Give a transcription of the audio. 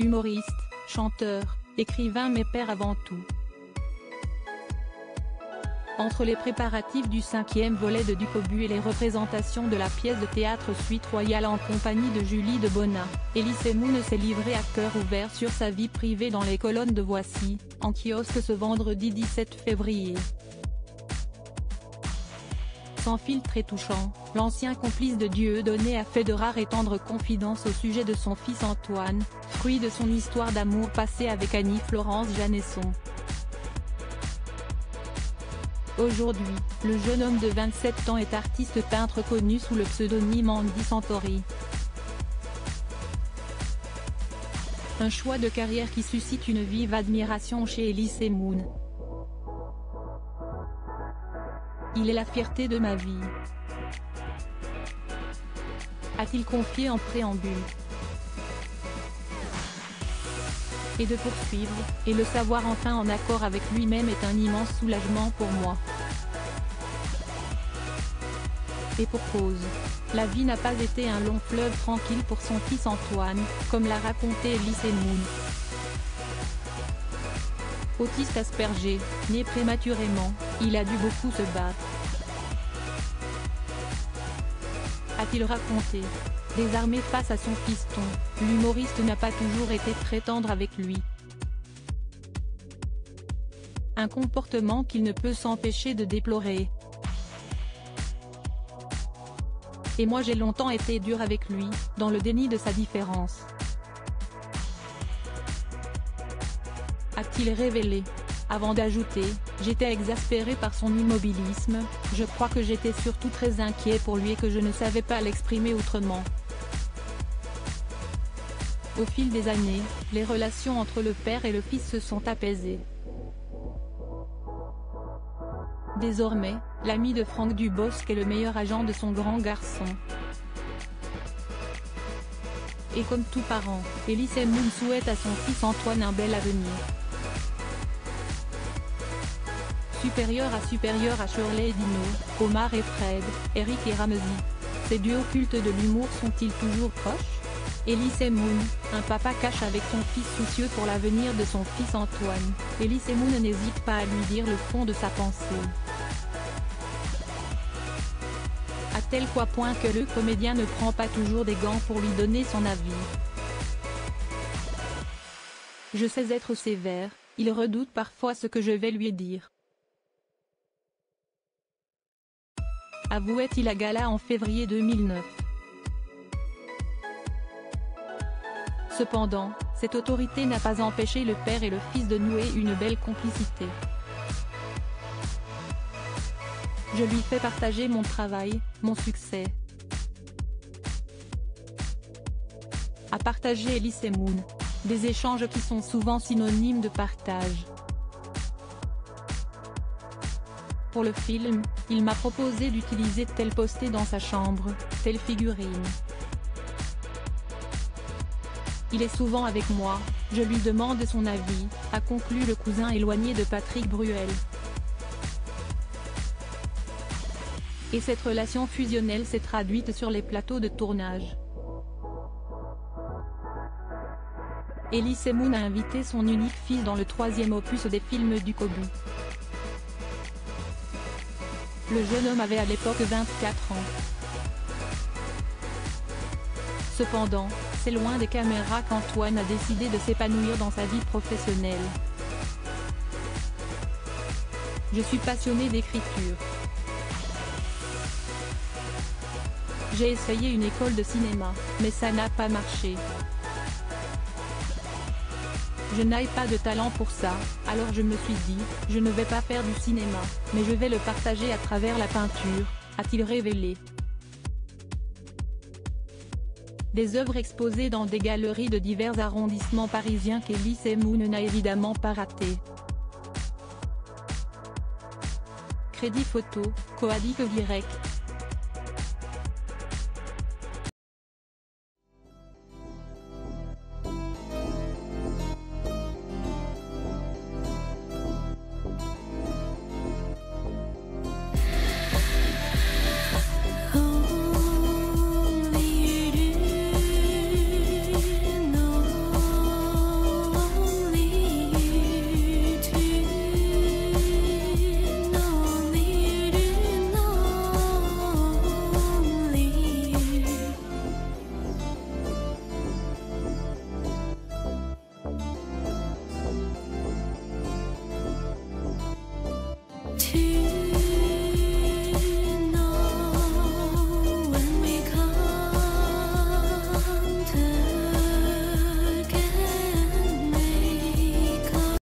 humoriste, chanteur, écrivain mais père avant tout. Entre les préparatifs du 5e volet de Ducobu et les représentations de la pièce de théâtre Suite Royale en compagnie de Julie Debona, Elie Semoun s'est livrée à cœur ouvert sur sa vie privée dans les colonnes de Voici, en kiosque ce vendredi 17 février. Sans filtre et touchant, l'ancien complice de Dieudonné a fait de rares et tendres confidences au sujet de son fils Antoine, fruit de son histoire d'amour passée avec Annie-Florence Janesson. Aujourd'hui, le jeune homme de 27 ans est artiste peintre connu sous le pseudonyme Andy Santori. Un choix de carrière qui suscite une vive admiration chez Elie Semoun. Il est la fierté de ma vie, a-t-il confié en préambule. Et de poursuivre, et le savoir enfin en accord avec lui-même est un immense soulagement pour moi. Et pour cause. La vie n'a pas été un long fleuve tranquille pour son fils Antoine, comme l'a raconté Elie Semoun. Autiste Asperger, né prématurément, il a dû beaucoup se battre. A-t-il raconté. Désarmé face à son fiston, l'humoriste n'a pas toujours été très tendre avec lui. Un comportement qu'il ne peut s'empêcher de déplorer. Et moi j'ai longtemps été dur avec lui, dans le déni de sa différence. A-t-il révélé. Avant d'ajouter, j'étais exaspéré par son immobilisme, je crois que j'étais surtout très inquiet pour lui et que je ne savais pas l'exprimer autrement. Au fil des années, les relations entre le père et le fils se sont apaisées. Désormais, l'ami de Franck Dubosc est le meilleur agent de son grand garçon. Et comme tout parent, Elie Semoun souhaite à son fils Antoine un bel avenir. Supérieur à Shirley et Dino, Omar et Fred, Eric et Ramsey. Ces duos cultes de l'humour sont-ils toujours proches? Elie Semoun, un papa cache avec son fils soucieux pour l'avenir de son fils Antoine. Elie Semoun n'hésite pas à lui dire le fond de sa pensée. À tel point que le comédien ne prend pas toujours des gants pour lui donner son avis. Je sais être sévère, il redoute parfois ce que je vais lui dire. Avouait-il à gala en février 2009. Cependant, cette autorité n'a pas empêché le père et le fils de nouer une belle complicité. Je lui fais partager mon travail, mon succès. A partagé Elie Semoun. Des échanges qui sont souvent synonymes de partage. Pour le film, il m'a proposé d'utiliser tel poster dans sa chambre, telle figurine. Il est souvent avec moi, je lui demande son avis, a conclu le cousin éloigné de Patrick Bruel. Et cette relation fusionnelle s'est traduite sur les plateaux de tournage. Elie Semoun a invité son unique fils dans le 3e opus des films Ducobu. Le jeune homme avait à l'époque 24 ans. Cependant, c'est loin des caméras qu'Antoine a décidé de s'épanouir dans sa vie professionnelle. Je suis passionné d'écriture. J'ai essayé une école de cinéma, mais ça n'a pas marché. Je n'ai pas de talent pour ça, alors je me suis dit, je ne vais pas faire du cinéma, mais je vais le partager à travers la peinture, a-t-il révélé. Des œuvres exposées dans des galeries de divers arrondissements parisiens qu'Elie Semoun n'a évidemment pas raté. Crédit photo, Coadic direct.